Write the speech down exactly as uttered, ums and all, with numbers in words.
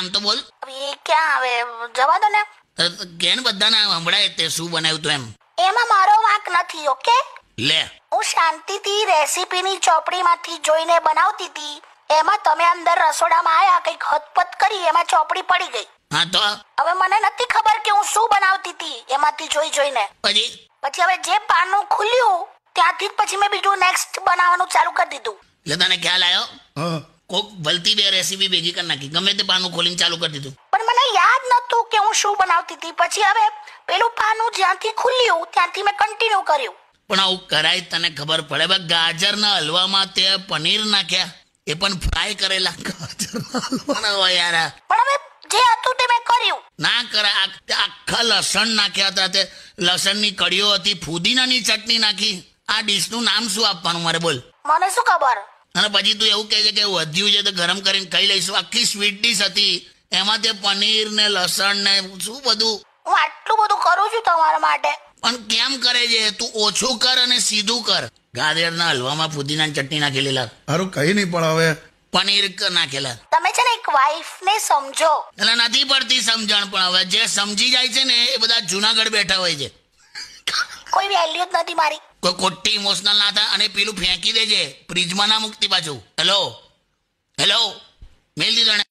આમ તો બોલ. એ ક્યાં આવે, જવા દો ને. કેન બધાને સંભળાય તે શું બનાવ્યું તું એમ. એમાં મારો વાંક નથી. ઓકે, લે હું શાંતિથી રેસીપીની ચોપડીમાંથી જોઈને બનાવતી હતી. એમાં તમે અંદર રસોડામાં આયા, કંઈક હતપત કરી, એમાં ચોપડી પડી ગઈ. હા તો હવે મને નથી ખબર કે હું શું બનાવતી હતી એમાંથી જોઈ જોઈને. પછી પછી હવે જે પાનું ખુલ્યું ત્યાંથી જ પછી મેં બીજું નેક્સ્ટ બનાવવાનું ચાલુ કરી દીધું. એટલે તને ખ્યાલ આવ્યો? હા કોક ભલતી બે રેસીપી ભેગી કરી નાખી, ગમે તે પાનું ખોલીને ચાલુ કરી દીધું. પણ મને યાદ નતું કે હું શું બનાવતી હતી. પછી હવે પેલું પાનું જ્યાંથી ખુલ્યું ત્યાંથી મેં કન્ટિન્યુ કર્યું. પણ આવું કરાય તને ખબર પડે? હવે ગાજરના હલવામાં તે પનીર નાખ્યા, એ પણ ફ્રાય કરેલા ગાજરના હલવાના હોય યાર. પણ હવે જે હતું તે મેં કર્યું. ના કરાય. આખા લસણ નાખ્યા હતા, તે લસણની કડીઓ હતી, ફુદીનાની ચટણી નાખી. આ ડીશનું નામ શું આપવાનું મારે બોલ? મને શું ખબર. અને પછી તું એવું કહે છે કે વધ્યું છે તો ગરમ કરીને ખાઈ લઈશું. આખી સ્વીટ ડીશ હતી, એમાં તે પનીર ને લસણ ને શું બધું. હું આટલું બધું કરું છું તમારા માટે. પણ કેમ કરે છે તું? ઓછું કર અને સીધું કર. ગાજરના હલવામાં ફુદીનાની ચટણી નાખેલી, સારું કઈ નહીં, પણ હવે પનીર નાખેલા. તમે છે ને એક વાઈફ ને સમજો. એટલે નથી પડતી સમજણ, પણ હવે જે સમજી જાય છે ને એ બધા જુનાગઢ બેઠા હોય છે. કોઈ વેલ્યુ જ નથી મારી. કોઈ ખોટી ઇમોશનલ ના થાય. અને પેલું ફેંકી દેજે, ફ્રીજમાં ના મૂકતી પાછું. હેલો હેલો મેલ દીધો ને.